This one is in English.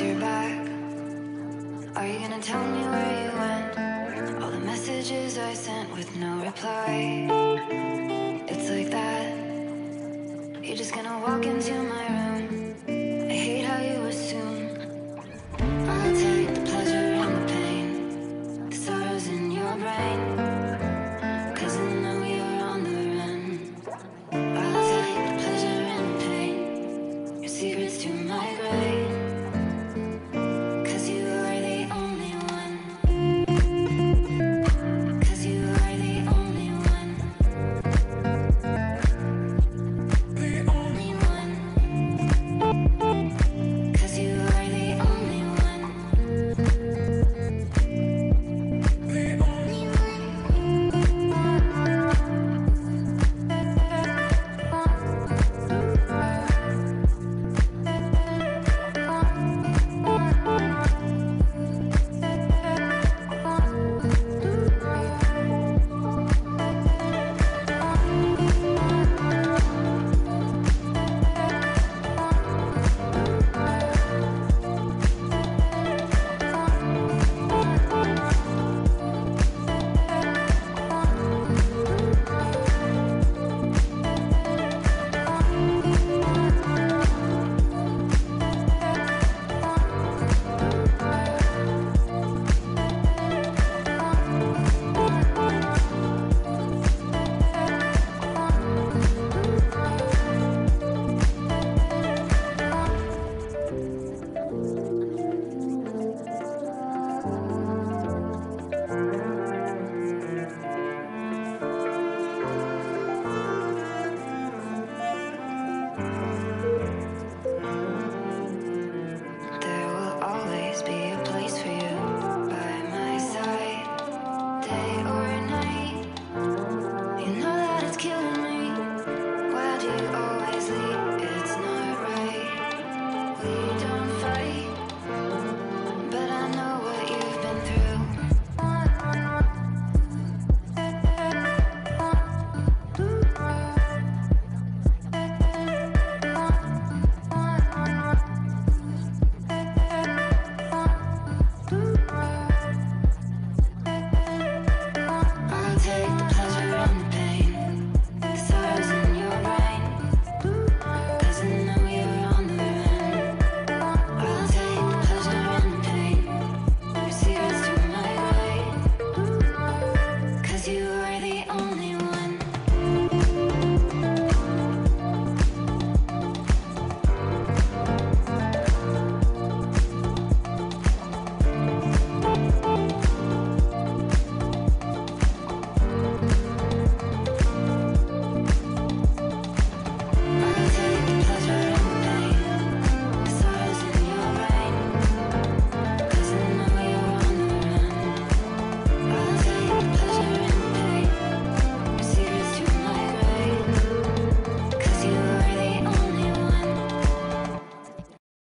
your back. Are you gonna tell me where you went? All the messages I sent with no reply. It's like that. You're just gonna walk into my room. I hate how you assume I'll take the pleasure and the pain, the sorrows in your brain, 'cause I know you're on the run. I'll take the pleasure and the pain, your secrets to my grave.